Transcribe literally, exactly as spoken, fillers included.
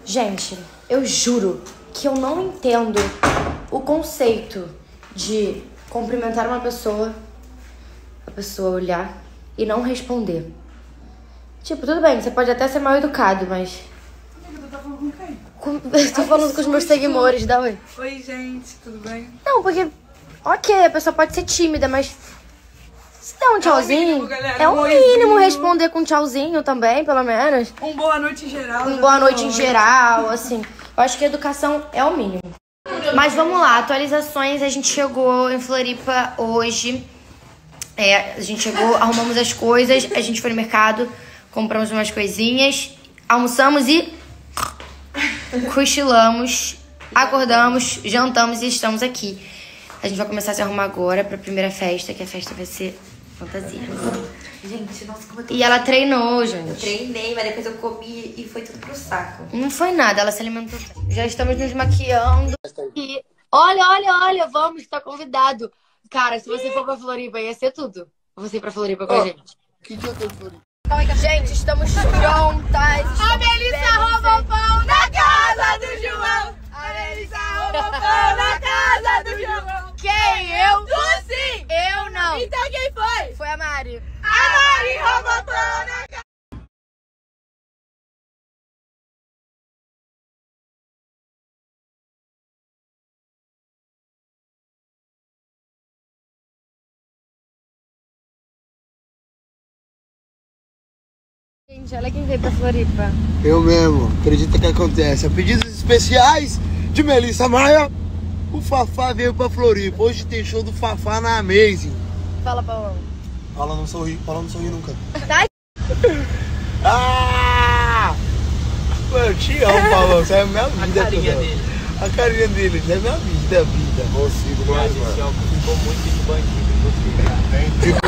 Gente, eu juro que eu não entendo o conceito de cumprimentar uma pessoa, a pessoa olhar e não responder. Tipo, tudo bem, você pode até ser mal educado, mas... Amiga, tu tá falando com quem? Com... Eu tô Ai, falando com os meus seguidores, dá oi. Oi, gente, tudo bem? Não, porque... Ok, a pessoa pode ser tímida, mas... Se dá um tchauzinho, é o mínimo, é o mínimo responder com um tchauzinho também, pelo menos. Um boa noite em geral. Um boa noite em geral, assim. Eu acho que a educação é o mínimo. Mas vamos lá, atualizações. A gente chegou em Floripa hoje. É, a gente chegou, arrumamos as coisas, a gente foi no mercado, compramos umas coisinhas, almoçamos e cochilamos, acordamos, jantamos e estamos aqui. A gente vai começar a se arrumar agora pra primeira festa, que a festa vai ser fantasia. Gente, nossa, como eu tô... E ela treinou, gente. Eu treinei, mas depois eu comi e foi tudo pro saco. Não foi nada, ela se alimentou. Já estamos nos maquiando. E olha, olha, olha, vamos, tá convidado. Cara, se você for pra Floripa, ia ser tudo. Você ir pra Floripa com oh, a gente. Que dia eu tô em Floripa? Gente, estamos prontas. Estamos a Melissa roubou pão na casa do João. A Melissa roubou pão na casa do João. Quem? Eu? Tu sim! Eu não. Então quem foi? Foi a Mari. A Mari roubou pão na casa. Gente, olha quem veio pra Floripa. Eu mesmo, acredita que acontece. A pedidos especiais de Melissa Maia, o Fafá veio pra Floripa. Hoje tem show do Fafá na Amazing. Fala, Paulão. Fala não sorri, fala não sorri nunca. Tá? Ah! Eu te amo, Paulão, você é a minha vida. A carinha dele. A carinha dele, você é minha vida, vida. Você, mano. Ficou muito de bandido em você, cara.